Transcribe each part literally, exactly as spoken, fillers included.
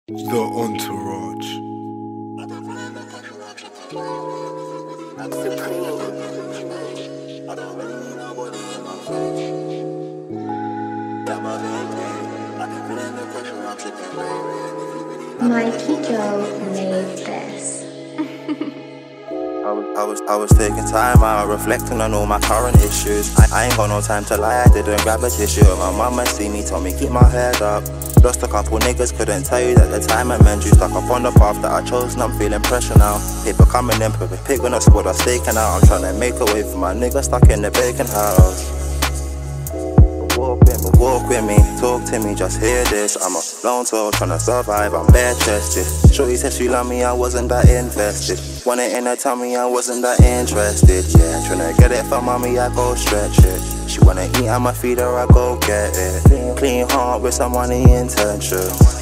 The Entourage. Mikey Joe made this. I was, I was, I was taking time out, reflecting on all my current issues. I, I ain't got no time to lie, I didn't grab a tissue. My mama see me, told me keep my head up. Lost a couple niggas, couldn't tell you that the time I meant you. Stuck up on the path that I chose and I'm feeling pressure now. Paper coming in, put a pig on a squad, I'm staking out. I'm trying to make a way for my niggas stuck in the bacon house. Walk with me, walk with me, talk to me, just hear this. I'm a lone soul trying to survive, I'm bare chested. Shorty said she love me, I wasn't that invested. Want it in her tummy, I wasn't that interested. Yeah, tryna get it for mommy, I go stretch it. She wanna eat, I'ma feed her, I go get it. Clean heart with some money intentions.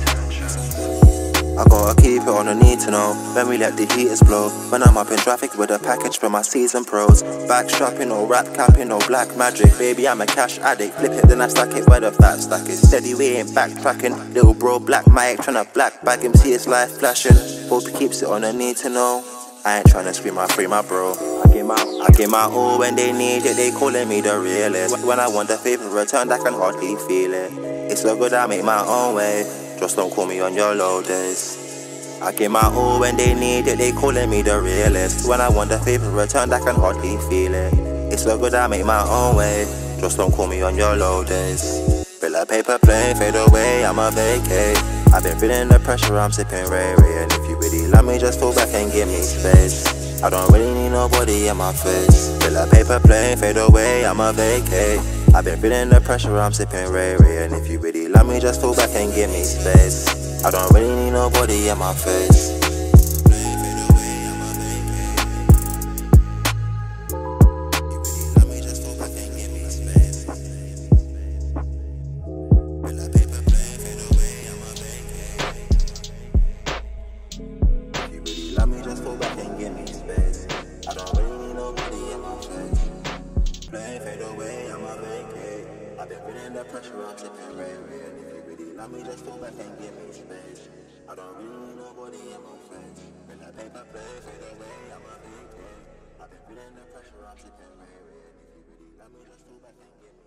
I gotta keep it on the need to know. When we let the heaters blow. When I'm up in traffic with a package for my season pros. Backstrapping, no rap capping, no black magic. Baby, I'm a cash addict. Flip it, then I stack it where the fat stack is. Steady, we ain't backtracking. Little bro, black Mike, tryna black bag him, see his life flashing. Hope he keeps it on the need to know. I ain't tryna scream, I free my bro. I give my, I give my all when they need it. They calling me the realest. When I want the favor returned, I can hardly feel it. It's so good I make my own way. Just don't call me on your low days. I give my all when they need it, they calling me the realest. When I want the favor returned, I can hardly feel it. It's so good I make my own way. Just don't call me on your low days. Bill of paper plane, fade away, I'm a vacate. I've been feeling the pressure, I'm sipping Ray Ray. And if you really love me, just fall back and give me space. I don't really need nobody in my face. Bill of paper plane, fade away, I'm a vacate. I've been feeling the pressure, I'm sipping Ray Ray. And if you really love me, just fall back and give me space. I don't really need nobody in my face. Let me just fall back and give me space. I don't really need nobody in my face. Play fade away, I'm a vacate. I've been feeling the pressure, I'm sipping Ray Ray. And if you really love me, just fall back and give me space. I don't really need nobody in my face. When that paper play fade away, I'm a vacate. I've been feeling the pressure, I'm sipping Ray Ray. And if you really love me, just fall back and give me